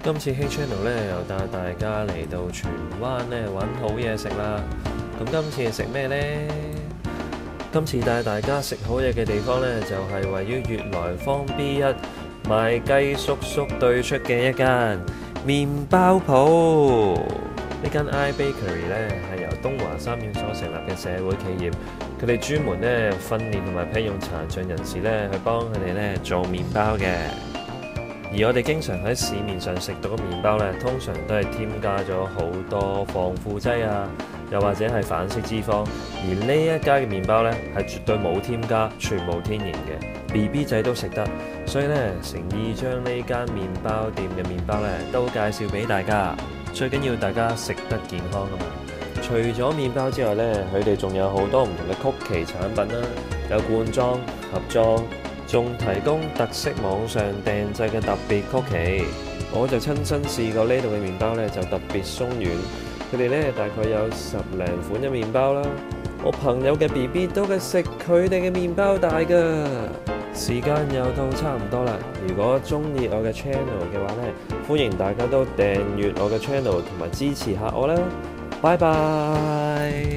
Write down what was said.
今次 Hey Channel 咧又帶大家嚟到荃灣咧揾好嘢食啦。咁今次食咩呢？今次帶大家食好嘢嘅地方咧，就係位於悅來坊 B1賣雞叔叔對出嘅一間麵包鋪。呢間 I Bakery 咧係由東華三院所成立嘅社會企業，佢哋專門咧訓練同埋聘用殘障人士咧去幫佢哋咧做麵包嘅。而我哋經常喺市面上食到嘅麵包咧，通常都係添加咗好多防腐劑啊，又或者係反式脂肪。而呢一家嘅麵包咧係絕對冇添加，全部天然嘅，BB 仔都食得。所以咧，誠意將呢間麵包店嘅麵包咧都介紹俾大家。最緊要大家食得健康啊嘛！除咗麵包之外咧，佢哋仲有好多唔同嘅曲奇產品啦，有罐裝、盒裝。仲提供特色網上訂製嘅特別曲奇，我就親身試過呢度嘅麵包咧，就特別鬆軟。佢哋咧大概有10零款嘅麵包啦。我朋友嘅 BB 都係食佢哋嘅麵包大㗎。時間又到差唔多啦，如果中意我嘅 channel 嘅話咧，歡迎大家都訂閱我嘅 channel 同埋支持下我啦。拜拜。